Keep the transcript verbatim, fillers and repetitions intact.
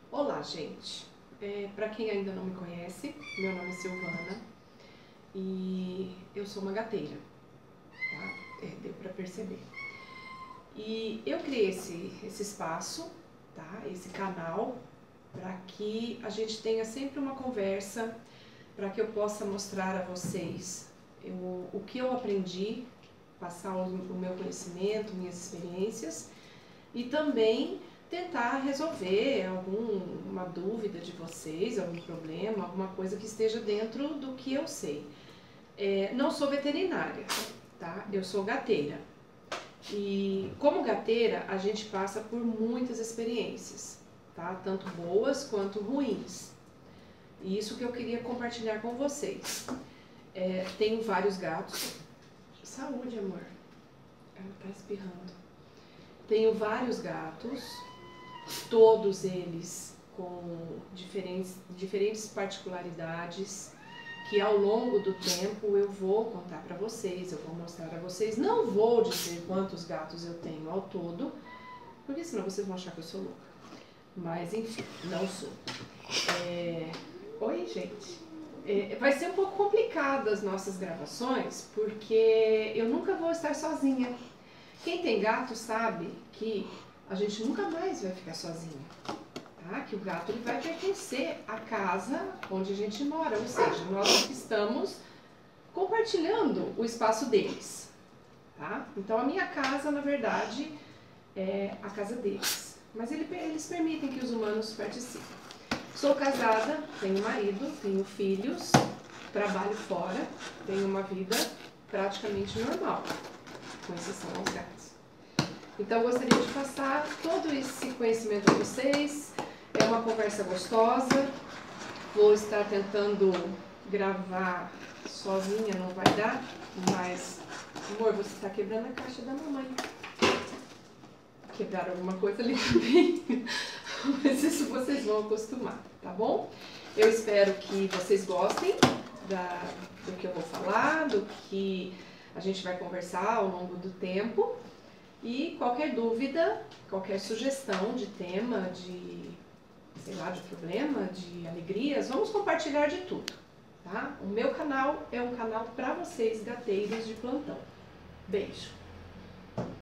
Olá, gente. É, para quem ainda não me conhece, meu nome é Silvana e eu sou uma gateira, tá? É, deu para perceber. E eu criei esse, esse espaço, tá? Esse canal, para que a gente tenha sempre uma conversa, para que eu possa mostrar a vocês eu, o que eu aprendi, passar o, o meu conhecimento, minhas experiências e também tentar resolver alguma dúvida de vocês, algum problema, alguma coisa que esteja dentro do que eu sei. É, não sou veterinária, tá? Eu sou gateira. E como gateira, a gente passa por muitas experiências, tá? Tanto boas quanto ruins. E isso que eu queria compartilhar com vocês. É, tenho vários gatos. Saúde, amor. Ela tá espirrando. Tenho vários gatos, todos eles com diferentes, diferentes particularidades, que ao longo do tempo eu vou contar para vocês, eu vou mostrar a vocês. Não vou dizer quantos gatos eu tenho ao todo, porque senão vocês vão achar que eu sou louca. Mas enfim, não sou. É... Oi, gente. É, vai ser um pouco complicado as nossas gravações, porque eu nunca vou estar sozinha. Quem tem gato sabe que a gente nunca mais vai ficar sozinha, tá? Que o gato ele vai pertencer à casa onde a gente mora, ou seja, nós estamos compartilhando o espaço deles, tá? Então a minha casa, na verdade, é a casa deles, mas ele, eles permitem que os humanos participem. Sou casada, tenho marido, tenho filhos, trabalho fora, tenho uma vida praticamente normal, com exceção aos gatos. Então, eu gostaria de passar todo esse conhecimento a vocês. É uma conversa gostosa. Vou estar tentando gravar sozinha, não vai dar, mas, amor, você está quebrando a caixa da mamãe. Quebraram alguma coisa ali também, mas isso vocês vão acostumar, tá bom? Eu espero que vocês gostem da, do que eu vou falar, do que a gente vai conversar ao longo do tempo. E qualquer dúvida, qualquer sugestão de tema, de, sei lá, de problema, de alegrias, vamos compartilhar de tudo, tá? O meu canal é um canal para vocês, gateiros de plantão. Beijo!